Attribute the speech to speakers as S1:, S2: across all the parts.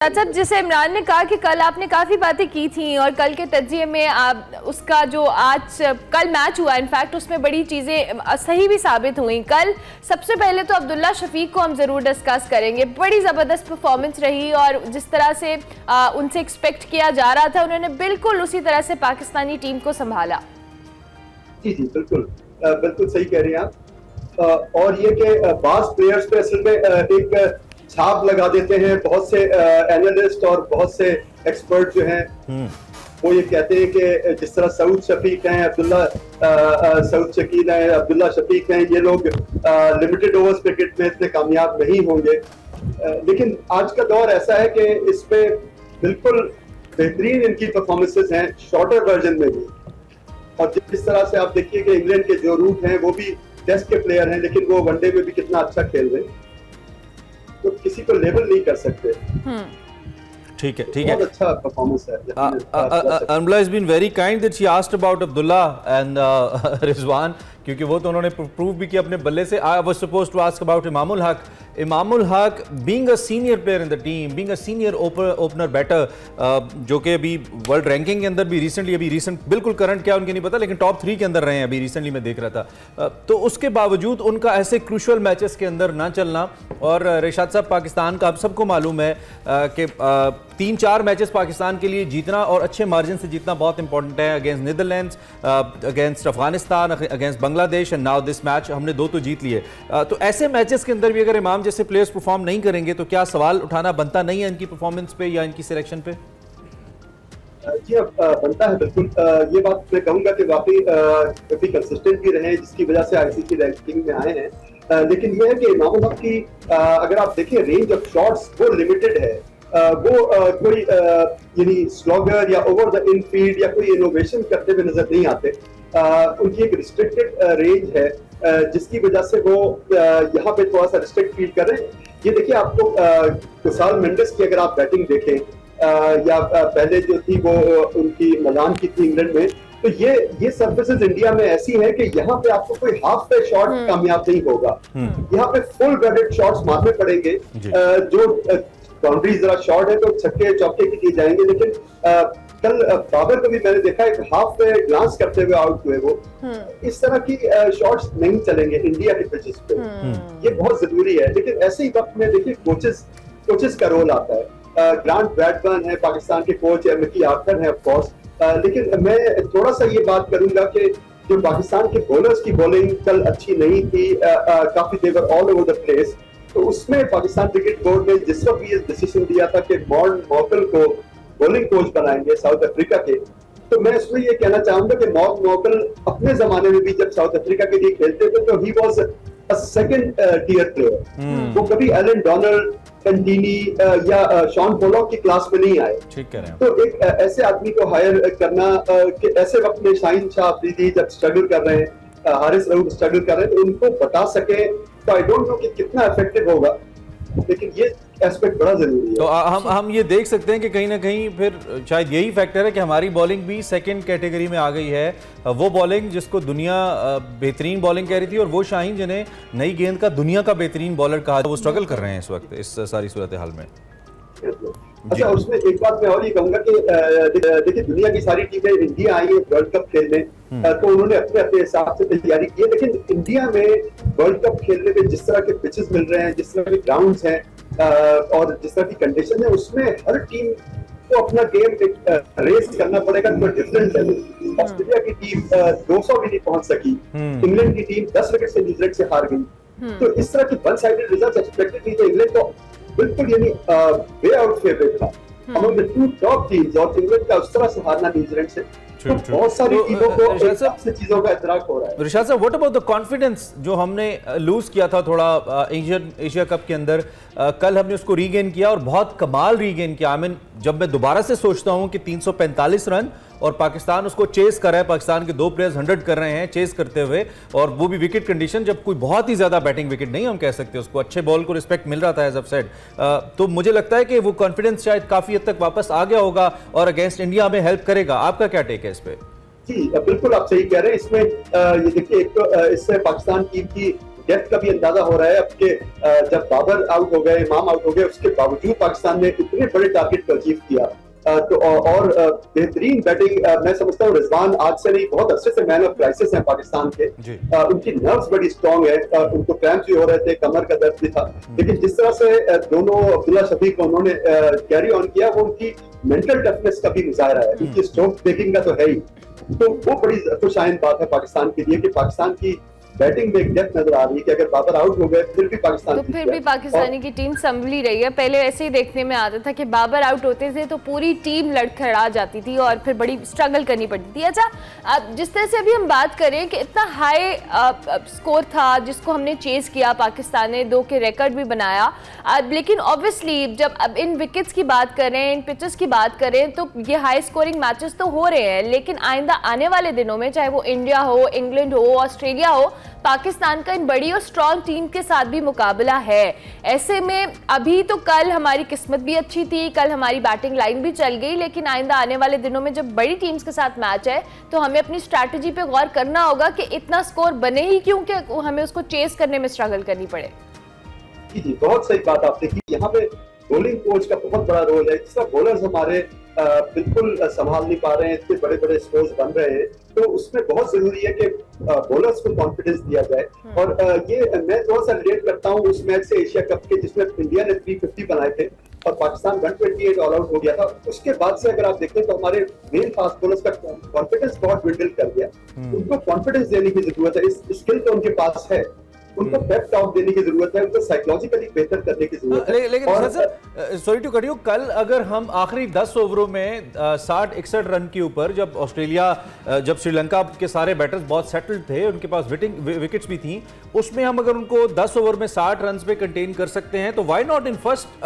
S1: अच्छा, जैसे इमरान ने कहा कि कल आपने काफ़ी बातें की थी और कल के तज्जिए में आप उसका जो आज कल मैच हुआ इनफैक्ट उसमें बड़ी चीज़ें सही भी साबित हुई। कल सबसे पहले तो अब्दुल्ला शफीक को हम ज़रूर डिस्कस करेंगे। बड़ी ज़बरदस्त परफॉर्मेंस रही और जिस तरह से उनसे एक्सपेक्ट किया जा रहा था उन्होंने बिल्कुल उसी तरह से पाकिस्तानी टीम को संभाला।
S2: जी जी बिल्कुल बिल्कुल सही कह रही हैं आप। और ये कि बास प्लेयर्स पे असल में एक छाप लगा देते हैं बहुत से एनालिस्ट और बहुत से एक्सपर्ट जो हैं वो ये कहते हैं कि जिस तरह सऊद शफीक हैं, सऊद शकील हैं, अब्दुल्ला शफीक हैं, ये लोग लिमिटेड ओवर्स क्रिकेट में इतने कामयाब नहीं होंगे। लेकिन आज का दौर ऐसा है कि इसमें बिल्कुल बेहतरीन इनकी परफॉर्मेंसेस हैं शॉर्टर वर्जन में भी। और जिस तरह से आप देखिए कि इंग्लैंड के जो रूट हैं वो भी टेस्ट के प्लेयर हैं लेकिन वो वनडे में भी कितना अच्छा खेल रहे हैं, तो किसी को लेबल नहीं कर सकते।
S3: ठीक है, ठीक है,
S2: बहुत अच्छा परफॉर्मेंस है।
S3: Amla has been very kind that she asked about Abdullah and Rizwan, क्योंकि वो तो उन्होंने प्रूव भी किया अपने बल्ले से। I was supposed to ask about Imamul Haq. Imamul Haq being a senior player in the team, being a senior opener batter, जो कि अभी वर्ल्ड रैंकिंग के अंदर भी रिसेंट बिल्कुल करंट क्या उनके नहीं पता लेकिन टॉप 3 के अंदर रहे हैं अभी रिसेंटली मैं देख रहा था। तो उसके बावजूद उनका ऐसे क्रूशल मैचेस के अंदर ना चलना, और रिशाद साहब पाकिस्तान का आप सबको मालूम है कि 3-4 मैचेस पाकिस्तान के लिए जीतना और अच्छे मार्जिन से जीतना बहुत इंपॉर्टेंट है। Against Netherlands, against Afghanistan, against Bangladesh and now this match हमने 2 तो जीत लिए। तो ऐसे मैचेस के अंदर भी अगर इमाम जैसे प्लेयर्स परफॉर्म नहीं करेंगे तो क्या सवाल उठाना बनता नहीं है इनकी परफॉर्मेंस पे या इनकी सिलेक्शन पे?
S2: जी बनता है बिल्कुल। ये बात मैं कहूंगा कि वाकई काफी कंसिस्टेंट भी रहे जिसकी वजह से आईसीसी रैंकिंग में आए हैं। लेकिन ये है कि इमामुल हक की अगर आप देखें रेंज ऑफ शॉट्स वो लिमिटेड है। वो कोई यानी स्लॉगर या ओवर द इनफील्ड या कोई इनोवेशन करते हुए नजर नहीं आते। उनकी एक रिस्ट्रिक्टेड रेंज है जिसकी वजह से वो यहाँ पे थोड़ा सा रिस्ट्रिक्ट फील कर रहे हैं। ये देखिए आपको कुसाल मेंडिस की अगर आप बैटिंग देखें या पहले जो थी वो उनकी मलान की थी इंग्लैंड में, तो ये सर्फेसेस इंडिया में ऐसी हैं कि यहाँ पे आपको कोई हाफ पे शॉट कामयाब नहीं होगा। यहाँ पे फुल वेडेड शॉट्स मारने पड़ेंगे। जो बाउंड्री जरा शॉर्ट है तो छक्के चौके की जाएंगे। लेकिन कल बाबर को भी मैंने देखा एक हाफ पे ग्लांस करते हुए आउट हुए। वो इस तरह की शॉट्स नहीं चलेंगे इंडिया के पिचेस पे। ये बहुत जरूरी है। लेकिन ऐसे ही वक्त में देखिए कोचेस का रोल आता है। ग्रांट ब्रैडबर्न है पाकिस्तान के कोच, मिकी आर्थर है ऑफ कोर्स। लेकिन मैं थोड़ा सा ये बात करूंगा कि जो पाकिस्तान के बॉलर्स की बॉलिंग कल अच्छी नहीं थी, काफी they were all over the place. तो उसमें पाकिस्तान क्रिकेट बोर्ड ने जिस वक्त ये डिसीजन दिया था कि मॉर्न मॉकल को बॉलिंग कोच बनाएंगे साउथ अफ्रीका के, तो मैं इसमें ये कहना चाहूंगा कि मॉर्न मॉकल अपने जमाने में भी जब साउथ अफ्रीका के लिए खेलते थे तो he was a second tier player. वो कभी एलन डोनाल्ड, कंटीनी या शॉन पोलॉक की क्लास में नहीं आए।
S3: ठीक कह रहे हैं।
S2: तो एक ऐसे आदमी को हायर करना कि ऐसे वक्त में शाहीन शाह अफरीदी जब स्ट्रगल कर रहे हैं, हारिस रऊफ स्ट्रगल कर रहे हैं, तो उनको बता सके, तो आई डोंट नो कि कितना इफेक्टिव होगा। लेकिन ये एस्पेक्ट बड़ा जरूरी है।
S3: तो हम ये देख सकते हैं कि कहीं ना कहीं फिर शायद यही फैक्टर है कि हमारी बॉलिंग भी सेकंड कैटेगरी में आ गई है। वो बॉलिंग जिसको दुनिया बेहतरीन बॉलिंग कह रही थी और वो शाहीन जिन्हें नई गेंद का दुनिया का बेहतरीन बॉलर कहा, वो स्ट्रगल कर रहे हैं इस वक्त इस सारी सूरत हाल में।
S2: अच्छा, उसमें एक बात मैं और ये कहूंगा कि देखिए दुनिया की सारी टीमें इंडिया आई है वर्ल्ड कप खेलने, तो उन्होंने अपने अपने हिसाब से तैयारी की है। लेकिन इंडिया में वर्ल्ड कप खेलने में जिस तरह के पिचेस मिल रहे हैं, जिस तरह के ग्राउंड्स हैं और जिस तरह की कंडीशन है, उसमें हर टीम को अपना गेम रेस करना पड़ेगा। तो डिफरेंट है। ऑस्ट्रेलिया की टीम 200 भी नहीं पहुंच सकी, इंग्लैंड की टीम 10 विकेट से न्यूजीलैंड से हार गई। तो इस तरह की वन साइडेड रिजल्ट एक्सपेक्टेड नहीं थे। इंग्लैंड तो बिल्कुल यानी वे आउट फेवरेट था अमंग द 2 टॉप टीम्स, और इंग्लैंड का उस तरह से हारना न्यूजीलैंड से तो बहुत सारी टीमों को से चीजों का इतराक हो रहा है।
S3: रिशाद साहब, व्हाट अबाउट द कॉन्फिडेंस जो हमने लूज किया था थोड़ा एशिया कप के अंदर, कल हमने उसको रीगेन किया और बहुत कमाल रीगेन किया। आई मीन जब मैं दोबारा से सोचता हूं कि 345 रन और पाकिस्तान उसको चेस कर रहा है, पाकिस्तान के 2 प्लेयर्स 100 कर रहे हैं चेस करते हुए, और वो भी विकेट कंडीशन जब कोई बहुत ही ज्यादा बैटिंग विकेट नहीं हम कह सकते उसको, अच्छे बॉल को रिस्पेक्ट मिल रहा था एज ऑफ सेड। तो मुझे लगता है कि वो कॉन्फिडेंस शायद काफी हद तक वापस आ गया होगा और अगेंस्ट इंडिया में हेल्प करेगा। आपका क्या टेक है इस पे?
S2: जी बिल्कुल आप सही कह रहे हैं। इसमें ये देखिए एक तो इससे पाकिस्तान टीम की डेप्थ का भी अंदाजा हो रहा है। अब के जब बाबर आउट हो गए, इमाम आउट हो गए, उसके बावजूद पाकिस्तान ने इतने बड़े टारगेट को अचीव किया। तो और बेहतरीन बैटिंग मैं समझता हूँ रिजवान आज से नहीं बहुत अच्छे से मैन ऑफ क्राइसिस हैं पाकिस्तान के। उनकी नर्व्स बड़ी स्ट्रांग है, उनको क्रैम्प्स भी हो रहे थे, कमर का दर्द भी था, लेकिन जिस तरह से दोनों अब्दुल्ला शफीक को उन्होंने कैरी ऑन किया, वो उनकी मेंटल टफनेस का भी मुजाहरा है, उनकी स्ट्रोक ब्रेकिंग का तो है ही। तो वो बड़ी खुशाइन बात है पाकिस्तान के लिए कि पाकिस्तान की बैटिंग में एक डेप्थ नजर आ रही है कि अगर बाबर आउट हो गए फिर भी
S1: पाकिस्तानी की टीम संभली रही है। पहले ऐसे ही देखने में आता था कि बाबर आउट होते थे तो पूरी टीम लड़खड़ा जाती थी और फिर बड़ी स्ट्रगल करनी पड़ती थी। अच्छा, जिस तरह से अभी हम बात करें कि इतना हाई स्कोर था जिसको हमने चेज किया, पाकिस्तान ने 2 के रिकॉर्ड भी बनाया, लेकिन ऑब्वियसली जब अब इन विकेट्स की बात करें, इन पिचेस की बात करें, तो ये हाई स्कोरिंग मैचेस तो हो रहे हैं, लेकिन आइंदा आने वाले दिनों में चाहे वो इंडिया हो, इंग्लैंड हो, ऑस्ट्रेलिया हो, पाकिस्तान का इन बड़ी और स्ट्रॉन्ग टीम के साथ भी मुकाबला है। ऐसे में अभी तो कल हमारी किस्मत भी अच्छी थी, कल हमारी बैटिंग लाइन भी चल गई, लेकिन आइंदा आने वाले दिनों में जब बड़ी टीम्स के साथ मैच है तो हमें अपनी स्ट्रैटेजी पे गौर करना होगा कि इतना स्कोर बने ही क्यों कि हमें उसको चेस करने में स्ट्रगल करनी पड़े।
S2: जी, बहुत सही बात आपने की। यहाँ पे बॉलिंग कोच का बहुत बड़ा रोल है। जिस तरह बॉलर्स हमारे बिल्कुल संभाल नहीं पा रहे हैं, इतने बड़े बड़े स्कोर्स बन रहे हैं, तो उसमें बहुत जरूरी है कि बॉलर्स को कॉन्फिडेंस दिया जाए। और ये मैं थोड़ा सा रिलेट करता हूँ उस मैच से एशिया कप के जिसमें इंडिया ने 350 बनाए थे और पाकिस्तान 128 ऑल आउट हो गया था। उसके बाद से अगर आप देखें तो हमारे मेन फास्ट बॉलर्स का कॉन्फिडेंस बहुत बिल्ड कर गया। उनको कॉन्फिडेंस देने की जरूरत है, इस स्किल तो उनके पास है, उनको पेप टॉक देने की जरूरत है, उनको साइकोलॉजिकली बेहतर करने की जरूरत है।
S3: लेकिन sir sorry to cut you, कल अगर हम आखिरी 10 ओवरों में 60-61 रन के ऊपर, जब ऑस्ट्रेलिया, जब श्रीलंका के सारे बैटर्स बहुत सेटल्ड थे, उनके पास विकेट्स भी थी, उसमें हम अगर उनको 10 ओवर में 60 रन पे कंटेन कर सकते हैं तो why not in first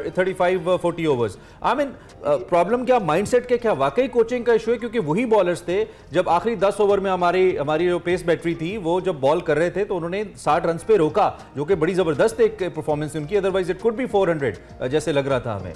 S3: 35-40 overs? I mean problem क्या माइंडसेट के, क्या वाकई कोचिंग का इशू है? क्योंकि वही बॉलर्स थे जब आखिरी 10 ओवर में हमारी जो पेस बैटरी थी वो जब बॉल कर रहे थे तो उन्होंने 60 रन पे रोका, जो कि बड़ी जबरदस्त एक परफॉर्मेंस उनकी, अदरवाइज इट कुड बी 400 जैसे लग रहा था हमें।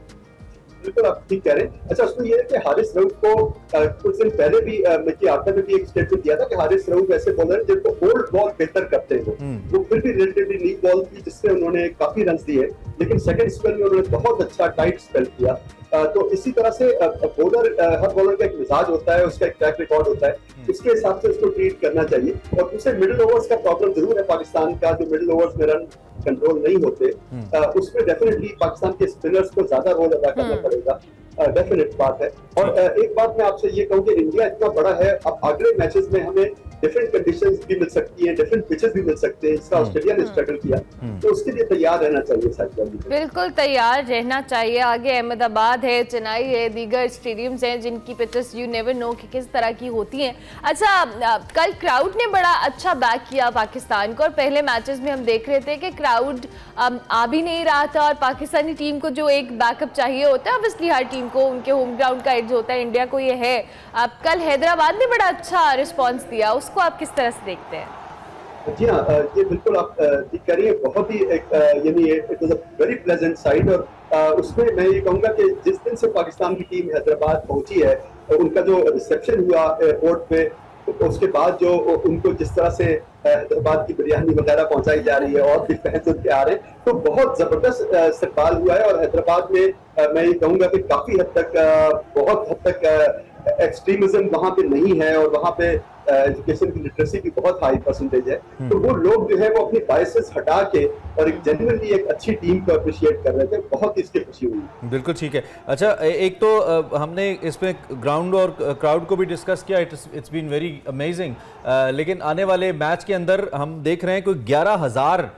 S2: बिल्कुल आप ठीक कह रहे हैं। अच्छा, उसमें यह है कि हारिस रऊफ को कुछ दिन पहले भी मिकी आर्टर ने भी एक स्टेटमेंट दिया था कि हारिस रऊफ ऐसे बॉलर जिनको ओल्ड बॉल बेहतर करते हैं, वो फिर भी रिलेटिवली लीग बॉल थी जिससे उन्होंने काफी रन दिए, लेकिन सेकंड स्पेल में उन्होंने बहुत अच्छा टाइट स्पेल किया। तो इसी तरह से बॉलर, हर बॉलर का एक मिजाज होता है, उसका एक ट्रैक रिकॉर्ड होता है, इसके हिसाब से उसको ट्रीट करना चाहिए। और दूसरे मिडिल ओवर्स का प्रॉब्लम जरूर है पाकिस्तान का, जो मिडिल ओवर्स में रन कंट्रोल नहीं होते, उसमें डेफिनेटली पाकिस्तान के स्पिनर्स को ज्यादा रोल अदा करना पड़ेगा, डेफिनेट बात है। और एक बात मैं आपसे ये कहूँ कि इंडिया इतना बड़ा है, अब अगले मैचेस में हमें डिफरेंट कंडीशंस भी मिल सकती हैं, डिफरेंट पिचेस भी मिल सकते हैं, जिसका ऑस्ट्रेलिया ने स्ट्रगल किया, तो उसके लिए तैयार रहना चाहिए साइकोलॉजिकली।
S1: बिल्कुल तैयार रहना चाहिए। आगे अहमदाबाद है, चेन्नई है, दीगर स्टेडियम्स हैं जिनकी पिचेस यू नेवर नो कि किस तरह की होती हैं। अच्छा, कल क्राउड ने बड़ा अच्छा बैक किया पाकिस्तान को, और पहले मैचेस में हम देख रहे थे कि क्राउड आ भी नहीं रहा था, और पाकिस्तानी टीम को जो एक बैकअप चाहिए होता है, ऑब्वियसली हर टीम को उनके होम ग्राउंड का एज होता है, इंडिया को ये है। अब कल हैदराबाद ने बड़ा अच्छा रिस्पॉन्स दिया, उसको आप किस तरह से देखते हैं?
S2: जी हाँ, ये बिल्कुल आप ठीक कह रही है, बहुत ही एक यानी it was a very pleasant side. और उसमें मैं ये कहूँगा कि जिस दिन से पाकिस्तान की टीम हैदराबाद पहुंची है, उनका जो रिसेप्शन हुआ एयरपोर्ट पे, तो उसके बाद जो उनको जिस तरह से हैदराबाद की बिरयानी वगैरह पहुंचाई जा रही है और भी फैंस उनके आ रहे हैं, तो बहुत जबरदस्त इस्तकबाल हुआ है। और हैदराबाद में मैं ये कहूँगा कि काफी हद तक, बहुत हद तक एक्सट्रीमिज्म वहाँ पे नहीं है, और वहाँ पे एजुकेशन की लिटरेसी भी बहुत हाई परसेंटेज है। तो वो लोग जो है वो अपनी बायसेस हटा के और एक जेन्युइनली एक अच्छी टीम को अप्रिशिएट कर रहे थे, बहुत ही इसकी खुशी हुई।
S3: बिल्कुल ठीक है। अच्छा, एक तो हमने इसमें ग्राउंड और क्राउड को भी डिस्कस किया, इट्स बीन वेरी अमेजिंग, लेकिन आने वाले मैच के अंदर हम देख रहे हैं कोई 11,000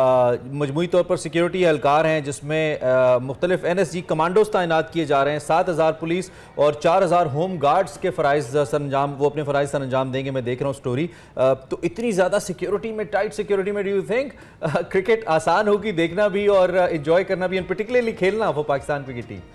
S3: मजमूई तौर पर सिक्योरिटी एहलकार हैं, जिसमें मुख्तलिफ NSG कमांडोज तैनात किए जा रहे हैं, 7,000 पुलिस और 4,000 होम गार्ड्स के फ़राइज़ सरंजाम, वो अपने फ़राइज़ सरंजाम देंगे। मैं देख रहा हूँ स्टोरी, तो इतनी ज़्यादा सिक्योरिटी में, टाइट सिक्योरिटी में, डू यू थिंक क्रिकेट आसान होगी देखना भी और इंजॉय करना भी, एंड पर्टिकुलरली खेलना वो पाकिस्तान क्रिकेट टीम?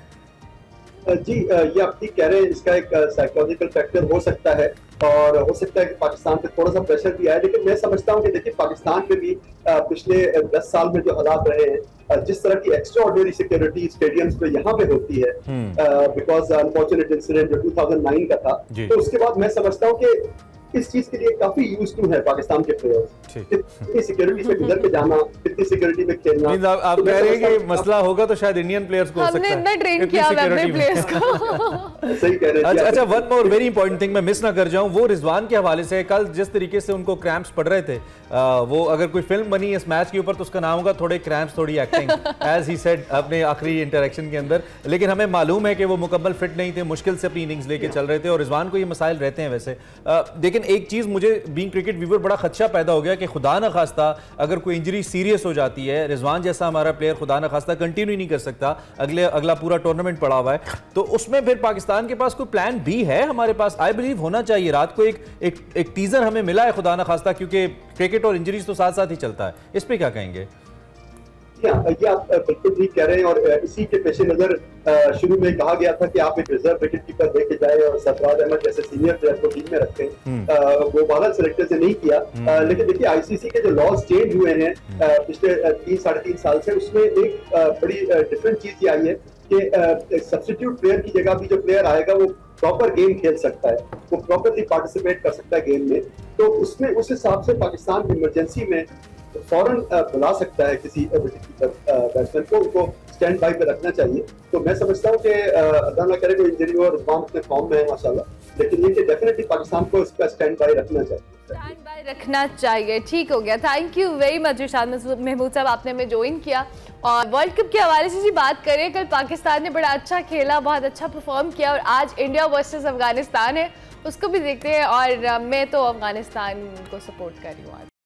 S2: जी, ये आप ठीक कह रहे हैं, इसका एक साइकोलॉजिकल फैक्टर हो सकता है, और हो सकता है कि पाकिस्तान पे थोड़ा सा प्रेशर भी आए, लेकिन मैं समझता हूँ कि देखिए पाकिस्तान में भी पिछले 10 साल में जो हालात रहे हैं, जिस तरह की एक्स्ट्राऑर्डिनरी सिक्योरिटी स्टेडियम्स पे यहाँ पे होती है, बिकॉज अनफॉर्चुनेट इंसिडेंट जो 2009 का था, तो उसके बाद मैं समझता हूँ कि इस चीज के लिए काफी यूज टू है पाकिस्तान के प्लेयर्स, कितनी सिक्योरिटी से गुजर के जाना, कितनी सिक्योरिटी में खेलना।
S3: आप कह रहे हैं कि मसला होगा तो शायद इंडियन प्लेयर्स को हो सकता है,
S1: हमने इतना ट्रेन किया अपने प्लेयर्स को।
S2: सही कह रहे हैं।
S3: अच्छा, one more very important thing मैं मिस ना कर जाऊं, वो रिजवान के हवाले से कल जिस तरीके से उनको क्रैम्प्स पड़ रहे थे, वो अगर कोई फिल्म बनी इस मैच के ऊपर तो उसका नाम होगा थोड़े क्रैम्प्स थोड़ी एक्टिंग, एज ही सेड अपने आखिरी इंटरेक्शन के अंदर। लेकिन हमें मालूम है कि वो मुकम्मल फिट नहीं थे, मुश्किल से अपनी इनिंग्स लेके चल रहे थे, और रिजवान को ये मसाइल रहते हैं वैसे। लेकिन एक चीज मुझे बीइंग क्रिकेट व्यूअर बड़ा खदशा पैदा हो गया कि खुदा न खास्ता अगर कोई इंजरी सीरियस हो जाती है, रिजवान जैसा हमारा प्लेयर खुदा न खास्ता कंटिन्यू नहीं कर सकता, अगला पूरा टूर्नामेंट पड़ा हुआ है, तो उसमें फिर पाकिस्तान के पास कोई प्लान बी है? हमारे पास आई बिलीव होना चाहिए। रात को एक टीजर हमें मिला है खुदा न खास्ता, क्योंकि क्रिकेट और इंजरीज तो साथ साथ ही चलता है। इस पे क्या कहेंगे?
S2: ये आप बिल्कुल ठीक कह रहे हैं, और इसी के पेश नजर शुरू में कहा गया था कि आप एक रिजर्व विकेट कीपर लेके जाए और सरफराज अहमद जैसे सीनियर प्लेयर को टीम में रखें। वो बादल सेलेक्टर से नहीं किया। लेकिन देखिए आईसीसी के जो लॉज चेंज हुए हैं पिछले 3-3.5 साल से, उसमें एक बड़ी डिफरेंट चीज ये आई है कि सब्स्टिट्यूट प्लेयर की जगह भी जो प्लेयर आएगा वो प्रॉपर गेम खेल सकता है, वो प्रॉपरली पार्टिसिपेट कर सकता है गेम में। तो उसमें उस हिसाब से पाकिस्तान इमरजेंसी में फौरन बुला सकता है किसी बैट्समैन को, उनको स्टैंड बाई पे रखना चाहिए। तो मैं समझता हूँ कि अल्लाह ना करे कोई इंजरी हो, रिजवान अपने फॉर्म में है माशाल्लाह, लेकिन ये कि डेफिनेटली पाकिस्तान को इसका स्टैंड बाई रखना चाहिए,
S1: स्टैंड बाय रखना चाहिए। ठीक हो गया, thank you very much Irshad Mahmood sahab, आपने हमें ज्वाइन किया। और वर्ल्ड कप के हवाले से जी बात करें, कल पाकिस्तान ने बड़ा अच्छा खेला, बहुत अच्छा परफॉर्म किया, और आज इंडिया वर्सेस अफगानिस्तान है, उसको भी देखते हैं। और मैं तो अफगानिस्तान को सपोर्ट कर रही हूँ आज।